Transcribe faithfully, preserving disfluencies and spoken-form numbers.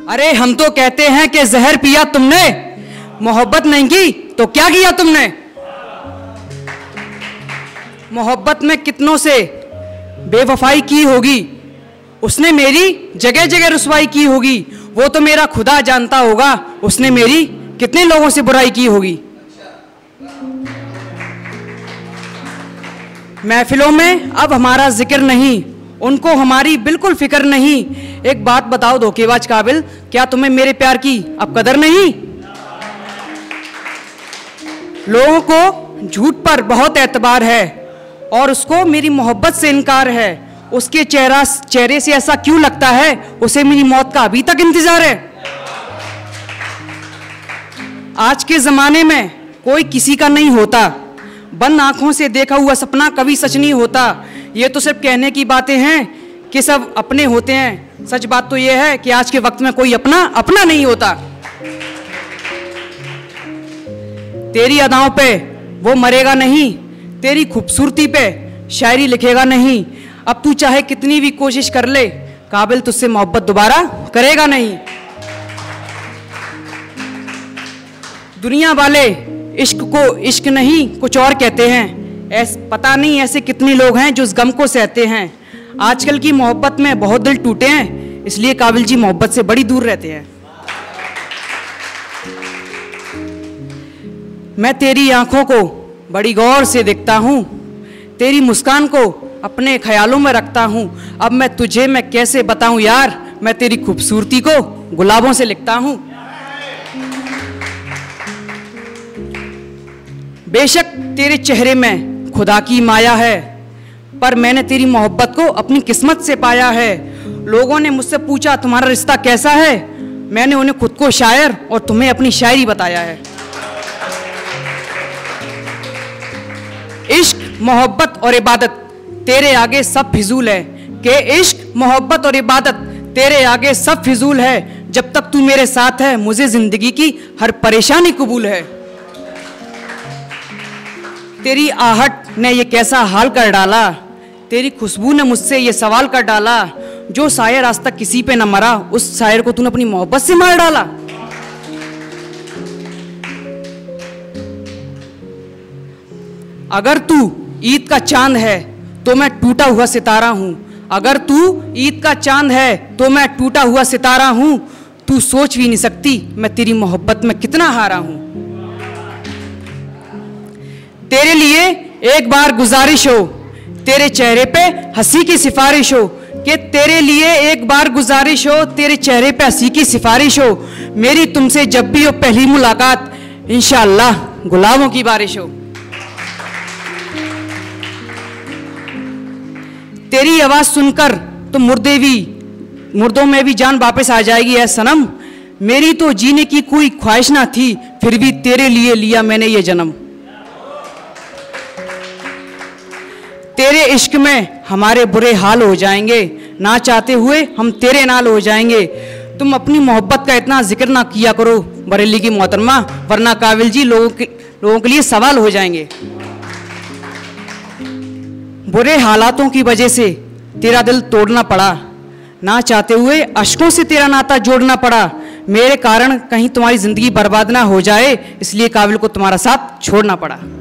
अरे हम तो कहते हैं कि जहर पिया तुमने, मोहब्बत नहीं की तो क्या किया तुमने। मोहब्बत में कितनों से बेवफाई की होगी, उसने मेरी जगह जगह रुसवाई की होगी। वो तो मेरा खुदा जानता होगा, उसने मेरी कितने लोगों से बुराई की होगी। महफिलों में अब हमारा जिक्र नहीं, उनको हमारी बिल्कुल फिक्र नहीं। एक बात बताओ धोखेबाज काबिल, क्या तुम्हें मेरे प्यार की अब कदर नहीं। लोगों को झूठ पर बहुत एतबार है और उसको मेरी मोहब्बत से इनकार है। उसके चेहरा चेहरे से ऐसा क्यों लगता है उसे मेरी मौत का अभी तक इंतजार है। आज के जमाने में कोई किसी का नहीं होता, बंद आंखों से देखा हुआ सपना कभी सच नहीं होता। ये तो सिर्फ कहने की बातें हैं कि सब अपने होते हैं, सच बात तो ये है कि आज के वक्त में कोई अपना अपना नहीं होता। तेरी अदाओं पे वो मरेगा नहीं, तेरी खूबसूरती पे शायरी लिखेगा नहीं। अब तू चाहे कितनी भी कोशिश कर ले, काबिल तुझसे मोहब्बत दोबारा करेगा नहीं। दुनिया वाले इश्क को इश्क नहीं कुछ और कहते हैं, ऐस पता नहीं ऐसे कितने लोग हैं जो इस गम को सहते हैं। आजकल की मोहब्बत में बहुत दिल टूटे हैं, इसलिए काबिल जी मोहब्बत से बड़ी दूर रहते हैं। मैं तेरी आंखों को बड़ी गौर से देखता हूँ, तेरी मुस्कान को अपने ख्यालों में रखता हूँ। अब मैं तुझे मैं कैसे बताऊँ यार, मैं तेरी खूबसूरती को गुलाबों से लिखता हूँ। बेशक तेरे चेहरे में खुदा की माया है, पर मैंने तेरी मोहब्बत को अपनी किस्मत से पाया है। लोगों ने मुझसे पूछा तुम्हारा रिश्ता कैसा है, मैंने उन्हें खुद को शायर और तुम्हें अपनी शायरी बताया है। इश्क मोहब्बत और इबादत तेरे आगे सब फिजूल है, कि इश्क मोहब्बत और इबादत तेरे आगे सब फिजूल है। जब तक तू मेरे साथ है मुझे जिंदगी की हर परेशानी कबूल है। तेरी आहट ने ये कैसा हाल कर डाला, तेरी खुशबू ने मुझसे ये सवाल कर डाला। जो शायर आज तक किसी पे न मरा, उस शायर को तूने अपनी मोहब्बत से मार डाला। अगर तू ईद का चांद है तो मैं टूटा हुआ सितारा हूं, अगर तू ईद का चांद है तो मैं टूटा हुआ सितारा हूं। तू सोच भी नहीं सकती मैं तेरी मोहब्बत में कितना हारा हूं। तेरे लिए एक बार गुजारिश हो, तेरे चेहरे पे हंसी की सिफारिश हो, कि तेरे लिए एक बार गुजारिश हो, तेरे चेहरे पे हंसी की सिफारिश हो। मेरी तुमसे जब भी हो पहली मुलाकात, इंशाअल्लाह गुलाबों की बारिश हो। तेरी आवाज सुनकर तो मुर्दे भी मुर्दों में भी जान वापस आ जाएगी। ऐ सनम, मेरी तो जीने की कोई ख्वाहिश ना थी, फिर भी तेरे लिए लिया मैंने ये जन्म। तेरे इश्क में हमारे बुरे हाल हो जाएंगे, ना चाहते हुए हम तेरे नाल हो जाएंगे। तुम अपनी मोहब्बत का इतना जिक्र ना किया करो बरेली की मोहतरमा, वरना काबिल जी लोगों के लोगों के लिए सवाल हो जाएंगे। बुरे हालातों की वजह से तेरा दिल तोड़ना पड़ा, ना चाहते हुए अश्कों से तेरा नाता जोड़ना पड़ा। मेरे कारण कहीं तुम्हारी जिंदगी बर्बाद ना हो जाए, इसलिए काबिल को तुम्हारा साथ छोड़ना पड़ा।